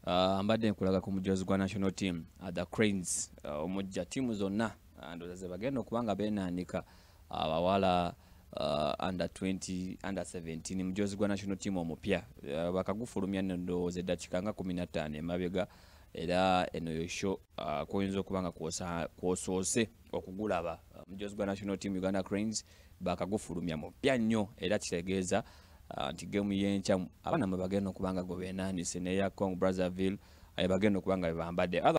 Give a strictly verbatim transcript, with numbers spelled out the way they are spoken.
uh, mbadde nkulaga ku mujoozi gwa national team uh, the Cranes uh, omujja tiimu zonna uh, ndoza bagenda okubanga beenanika abawala uh, under twenty under seventeen mujoozi gwa national team omupya uh, bakagufulumya ndowooza eddakiika nga kumi na ttaano emabega era eno yosho uh, kuyinza okubanga kwosoose okugulaba uh, mujoozi gwa national team Uganda Cranes bakagufulumya mupya nnyo era kitegeeza nti uh, gemu y'enkya abaana mwe bagenda okubanga go beenaanise neya Congo Brazzaville bagenda okubanga bebambadde.